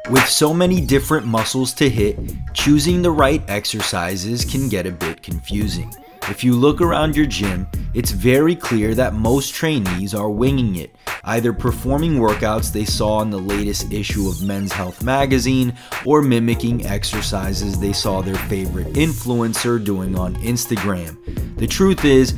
With so many different muscles to hit, choosing the right exercises can get a bit confusing. If you look around your gym, it's very clear that most trainees are winging it, either performing workouts they saw in the latest issue of Men's Health magazine or mimicking exercises they saw their favorite influencer doing on Instagram. The truth is,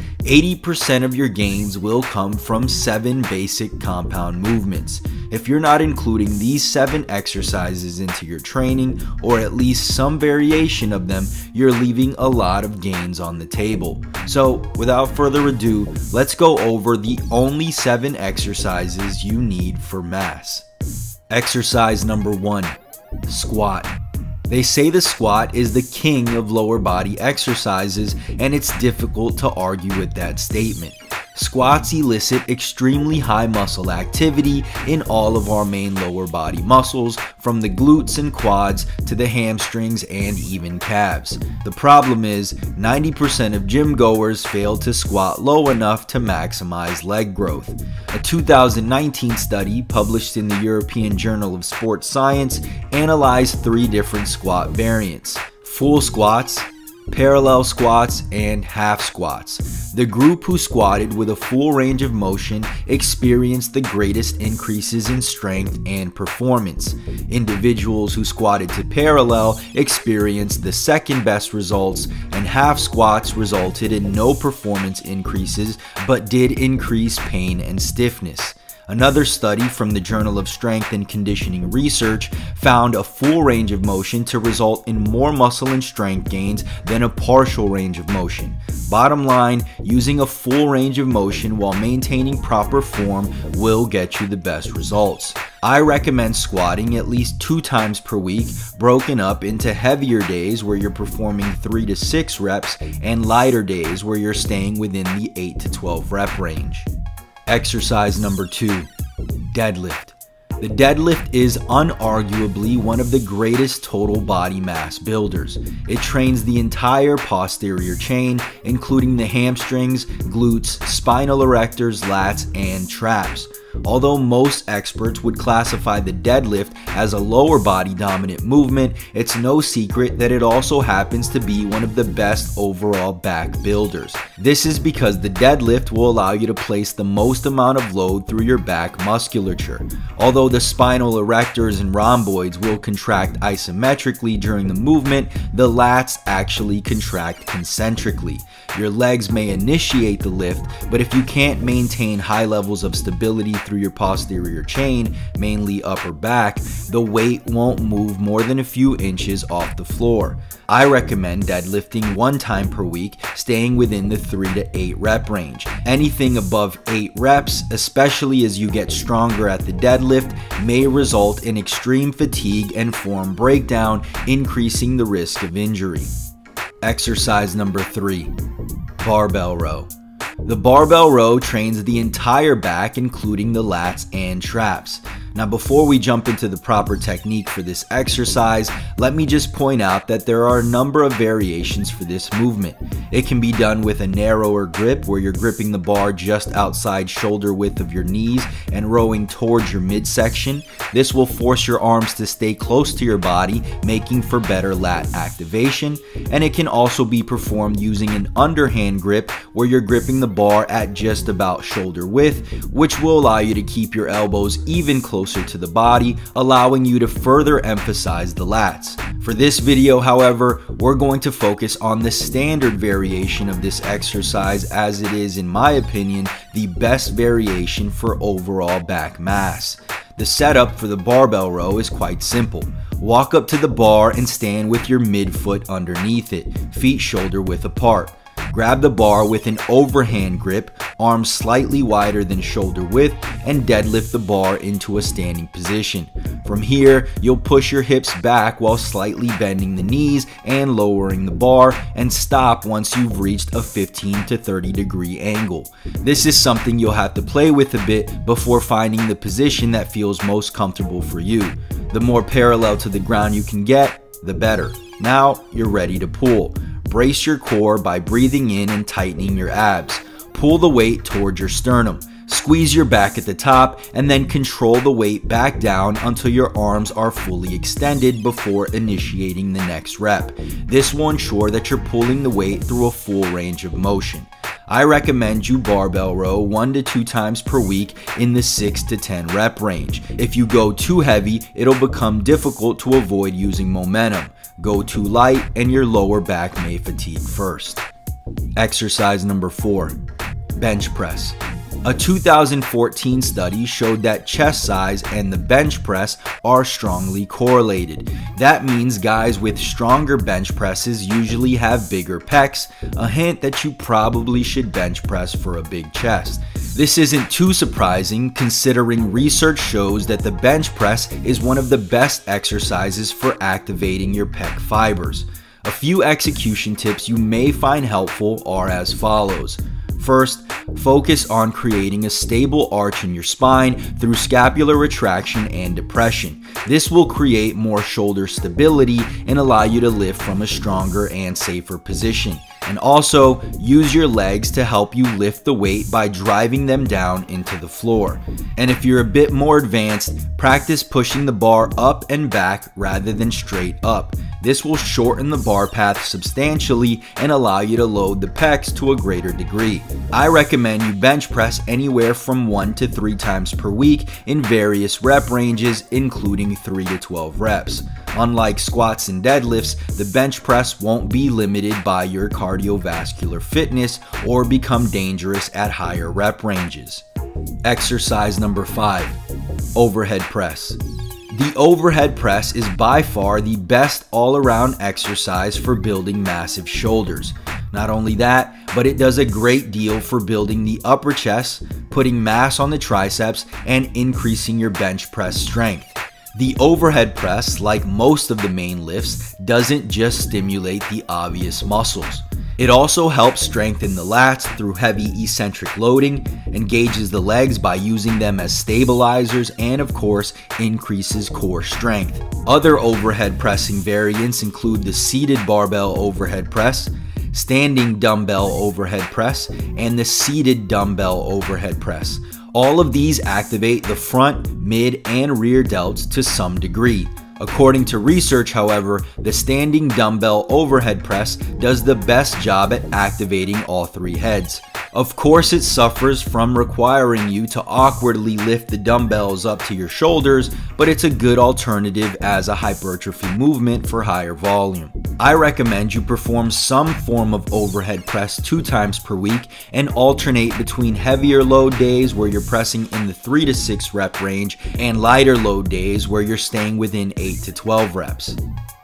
80% of your gains will come from 7 basic compound movements. If you're not including these 7 exercises into your training, or at least some variation of them, you're leaving a lot of gains on the table. So, without further ado, let's go over the only 7 exercises you need for mass. Exercise number 1, squat. They say the squat is the king of lower body exercises, and it's difficult to argue with that statement. Squats elicit extremely high muscle activity in all of our main lower body muscles, from the glutes and quads to the hamstrings and even calves. The problem is, 90% of gym goers fail to squat low enough to maximize leg growth. A 2019 study published in the European Journal of Sports Science analyzed 3 different squat variants: full squats, parallel squats, and half squats. The group who squatted with a full range of motion experienced the greatest increases in strength and performance. Individuals who squatted to parallel experienced the second best results, and half squats resulted in no performance increases but did increase pain and stiffness. Another study from the Journal of Strength and Conditioning Research found a full range of motion to result in more muscle and strength gains than a partial range of motion. Bottom line, using a full range of motion while maintaining proper form will get you the best results. I recommend squatting at least 2 times per week, broken up into heavier days where you're performing 3 to 6 reps and lighter days where you're staying within the 8 to 12 rep range. Exercise number 2, deadlift. The deadlift is unarguably one of the greatest total body mass builders. It trains the entire posterior chain, including the hamstrings, glutes, spinal erectors, lats, and traps. Although most experts would classify the deadlift as a lower body dominant movement, it's no secret that it also happens to be one of the best overall back builders. This is because the deadlift will allow you to place the most amount of load through your back musculature. Although the spinal erectors and rhomboids will contract isometrically during the movement, the lats actually contract concentrically. Your legs may initiate the lift, but if you can't maintain high levels of stability through your posterior chain, mainly upper back, the weight won't move more than a few inches off the floor. I recommend deadlifting 1 time per week, staying within the 3 to 8 rep range. Anything above 8 reps, especially as you get stronger at the deadlift, may result in extreme fatigue and form breakdown, increasing the risk of injury. Exercise number 3, barbell row. The barbell row trains the entire back, including the lats and traps. Now, before we jump into the proper technique for this exercise, let me just point out that there are a number of variations for this movement. It can be done with a narrower grip where you're gripping the bar just outside shoulder width of your knees and rowing towards your midsection. This will force your arms to stay close to your body, making for better lat activation. And it can also be performed using an underhand grip where you're gripping the bar at just about shoulder width, which will allow you to keep your elbows even closer to the body, allowing you to further emphasize the lats. For this video, however, we're going to focus on the standard variation of this exercise, as it is, in my opinion, the best variation for overall back mass. The setup for the barbell row is quite simple. Walk up to the bar and stand with your midfoot underneath it, feet shoulder width apart. Grab the bar with an overhand grip, arms slightly wider than shoulder width, and deadlift the bar into a standing position. From here, you'll push your hips back while slightly bending the knees and lowering the bar, and stop once you've reached a 15 to 30 degree angle. This is something you'll have to play with a bit before finding the position that feels most comfortable for you. The more parallel to the ground you can get, the better. Now you're ready to pull. Brace your core by breathing in and tightening your abs. Pull the weight towards your sternum. Squeeze your back at the top and then control the weight back down until your arms are fully extended before initiating the next rep. This will ensure that you're pulling the weight through a full range of motion. I recommend you barbell row 1 to 2 times per week in the 6 to 10 rep range. If you go too heavy, it'll become difficult to avoid using momentum. Go too light and your lower back may fatigue first. Exercise number 4, bench press. A 2014 study showed that chest size and the bench press are strongly correlated. That means guys with stronger bench presses usually have bigger pecs, a hint that you probably should bench press for a big chest. This isn't too surprising considering research shows that the bench press is one of the best exercises for activating your pec fibers. A few execution tips you may find helpful are as follows. First, focus on creating a stable arch in your spine through scapular retraction and depression. This will create more shoulder stability and allow you to lift from a stronger and safer position. And also, use your legs to help you lift the weight by driving them down into the floor. And if you're a bit more advanced, practice pushing the bar up and back rather than straight up. This will shorten the bar path substantially and allow you to load the pecs to a greater degree. I recommend you bench press anywhere from 1 to 3 times per week in various rep ranges, including 3 to 12 reps. Unlike squats and deadlifts, the bench press won't be limited by your cardiovascular fitness or become dangerous at higher rep ranges. Exercise number 5, overhead press. The overhead press is by far the best all-around exercise for building massive shoulders. Not only that, but it does a great deal for building the upper chest, putting mass on the triceps, and increasing your bench press strength. The overhead press, like most of the main lifts, doesn't just stimulate the obvious muscles. It also helps strengthen the lats through heavy eccentric loading, engages the legs by using them as stabilizers, and of course, increases core strength. Other overhead pressing variants include the seated barbell overhead press, standing dumbbell overhead press, and the seated dumbbell overhead press. All of these activate the front, mid, and rear delts to some degree. According to research, however, the standing dumbbell overhead press does the best job at activating all 3 heads. Of course, it suffers from requiring you to awkwardly lift the dumbbells up to your shoulders, but it's a good alternative as a hypertrophy movement for higher volume. I recommend you perform some form of overhead press 2 times per week and alternate between heavier load days where you're pressing in the 3 to 6 rep range and lighter load days where you're staying within 8 to 12 reps.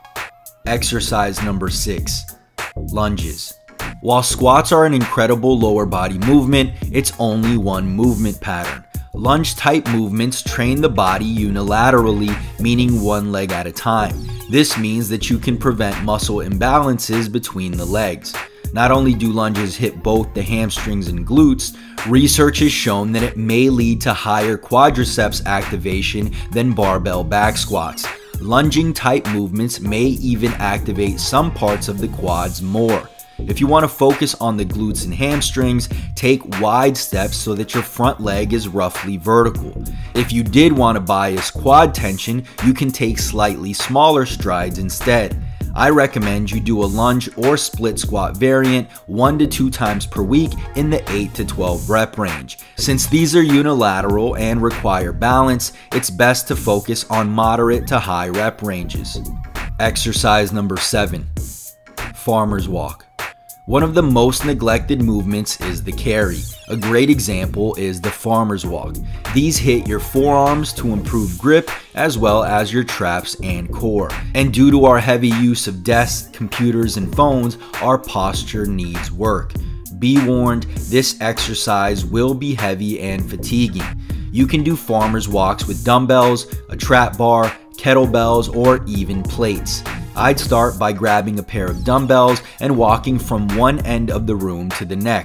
Exercise number 6, lunges. While squats are an incredible lower body movement, it's only one movement pattern. Lunge type movements train the body unilaterally, meaning one leg at a time. This means that you can prevent muscle imbalances between the legs. Not only do lunges hit both the hamstrings and glutes, research has shown that it may lead to higher quadriceps activation than barbell back squats. Lunging type movements may even activate some parts of the quads more. If you want to focus on the glutes and hamstrings, take wide steps so that your front leg is roughly vertical. If you did want to bias quad tension, you can take slightly smaller strides instead. I recommend you do a lunge or split squat variant 1 to 2 times per week in the 8 to 12 rep range. Since these are unilateral and require balance, it's best to focus on moderate to high rep ranges. Exercise number 7, farmer's walk. One of the most neglected movements is the carry. A great example is the farmer's walk. These hit your forearms to improve grip as well as your traps and core. And due to our heavy use of desks, computers, and phones, our posture needs work. Be warned, this exercise will be heavy and fatiguing. You can do farmer's walks with dumbbells, a trap bar, kettlebells, or even plates. I'd start by grabbing a pair of dumbbells and walking from one end of the room to the next.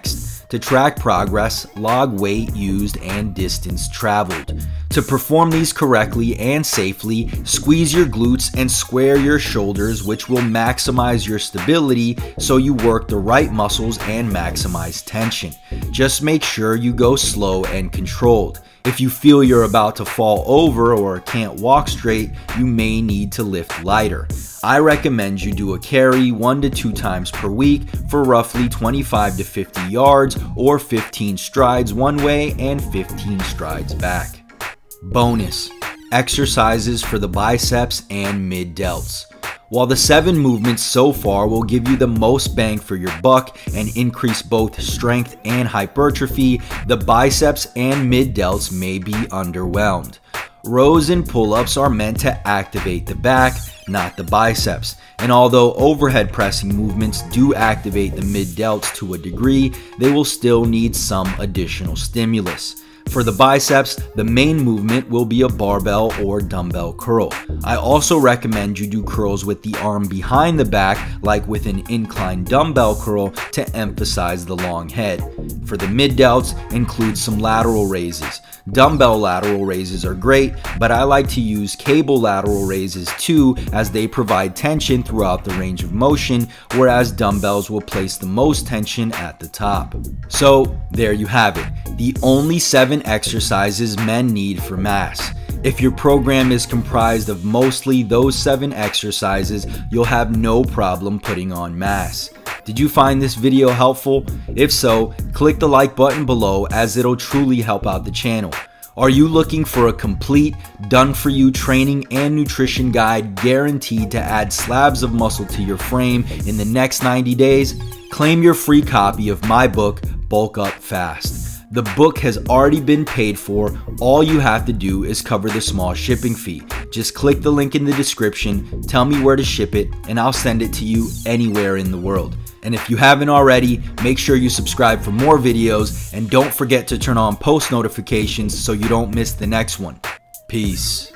to track progress, log weight used, and distance traveled. To perform these correctly and safely, squeeze your glutes and square your shoulders, which will maximize your stability so you work the right muscles and maximize tension. Just make sure you go slow and controlled. If you feel you're about to fall over or can't walk straight, you may need to lift lighter. I recommend you do a carry 1 to 2 times per week for roughly 25 to 50 yards or 15 strides one way and 15 strides back. Bonus: exercises for the biceps and mid delts. While the 7 movements so far will give you the most bang for your buck and increase both strength and hypertrophy, the biceps and mid delts may be underwhelmed. Rows and pull-ups are meant to activate the back, not the biceps, and although overhead pressing movements do activate the mid delts to a degree, they will still need some additional stimulus. For the biceps, the main movement will be a barbell or dumbbell curl. I also recommend you do curls with the arm behind the back, like with an inclined dumbbell curl, to emphasize the long head. For the mid delts, include some lateral raises. Dumbbell lateral raises are great, but I like to use cable lateral raises too, as they provide tension throughout the range of motion, whereas dumbbells will place the most tension at the top. So there you have it, the only 7 exercises men need for mass. If your program is comprised of mostly those 7 exercises, you'll have no problem putting on mass. Did you find this video helpful? If so, click the like button below, as it'll truly help out the channel. Are you looking for a complete, done-for-you training and nutrition guide guaranteed to add slabs of muscle to your frame in the next 90 days? Claim your free copy of my book, Bulk Up Fast. The book has already been paid for. All you have to do is cover the small shipping fee. Just click the link in the description, tell me where to ship it, and I'll send it to you anywhere in the world. And if you haven't already, make sure you subscribe for more videos, and don't forget to turn on post notifications so you don't miss the next one. Peace.